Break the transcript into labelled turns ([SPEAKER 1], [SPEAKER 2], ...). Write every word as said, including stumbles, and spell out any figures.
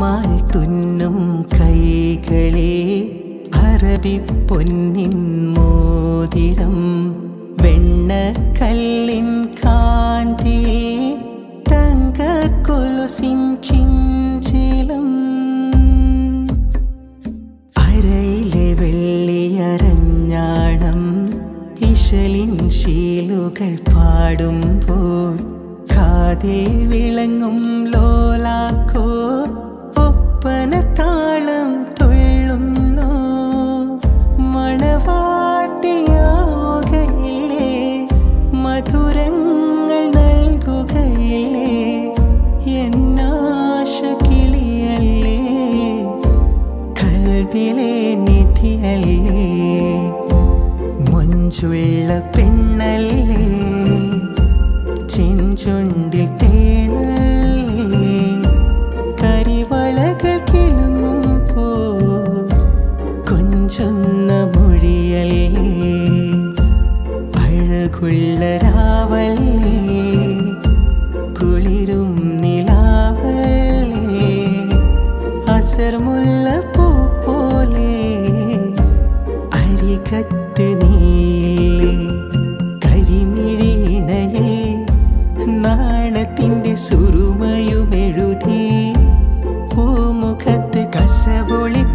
[SPEAKER 1] റുമാൽ തുന്നും കൈകളെ അറബി പൊന്നിൻ മോതിരം വെണ്ണക്കല്ലിൻ കാന്തിയിൽ തങ്കക്കൊലുസിൻ ചിഞ്ചിലം അരയിലെ വെള്ളിയരഞ്ഞാണം ഇശലിൻ ശീലുകൾ പാടുമ്പോൾ കാതിൽ വിളങ്ങും ലോലാക്കോ ഒപ്പനത്താളം തുള്ളുന്നു മണവാട്ടിയാവുകയില്ലേ മധുരങ്ങൾ നൽകുകയില്ലേ എന്നാശ കിളിയല്ലേ കൽബിലെ നിധിയല്ലേ മൊഞ്ചുള്ള പെണ്ണല്ലേ ചെഞ്ചുണ്ടിൽ തേനല്ലേ കരിവളകൾ കിലുങ്ങുമ്പോ കൊഞ്ചൊന്ന മൊഴിയല്ലേ അഴകുള്ള രാവല്ലേ കുളിരും നിലാവല്ലേ അസർ മുല്ലപ്പൂ പോലെ അരികത്ത് നീയില്ലേ കരിമിഴിയിണയിൽ നാണത്തിൻ്റെ സുറുമയുമെഴുതി പൂമുഖത്ത് കസവൊളി